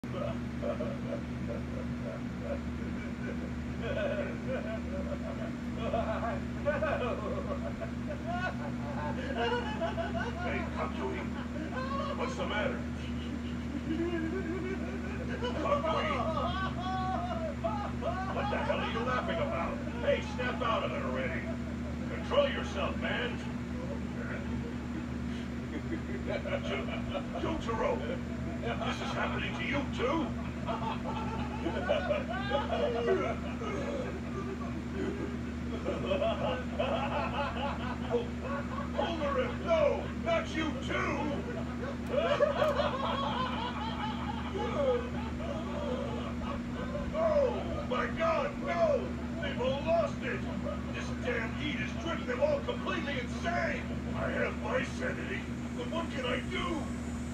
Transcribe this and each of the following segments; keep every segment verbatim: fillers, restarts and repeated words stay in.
Hey, Kakui, what's the matter? Kakui! What the hell are you laughing about? Hey, snap out of it already. Control yourself, man. Jotaro, this is happening to you too? Ulrich, no! Not you too! Oh my God, no! They've all lost it! This damn heat has driven them all completely insane! I have my sanity, but what can I do?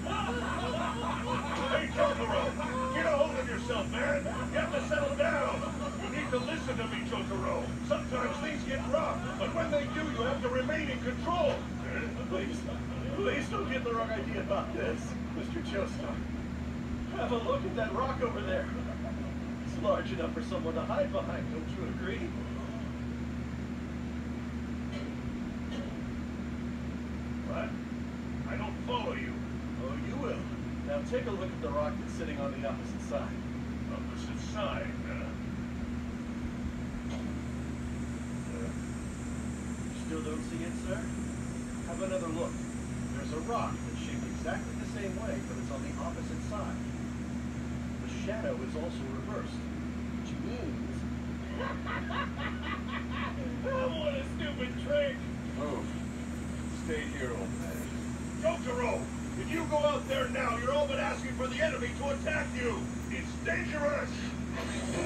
Hey, Jotaro! Get a hold of yourself, man! You have to settle down! You need to listen to me, Jotaro! Sometimes things get rough, but when they do, you have to remain in control! Please, please don't get the wrong idea about this, Mister Joestar. Have a look at that rock over there. It's large enough for someone to hide behind, don't you agree? What? I don't follow you. Oh, you will. Now take a look at the rock that's sitting on the opposite side. Opposite side, uh... Still don't see it, sir? Have another look. There's a rock that's shaped exactly the same way, but it's on the opposite side. The shadow is also reversed, which means... What a stupid trick! Move. Stay here, old man. Jotaro! If you go out there now, you're all but asking for the enemy to attack you! It's dangerous!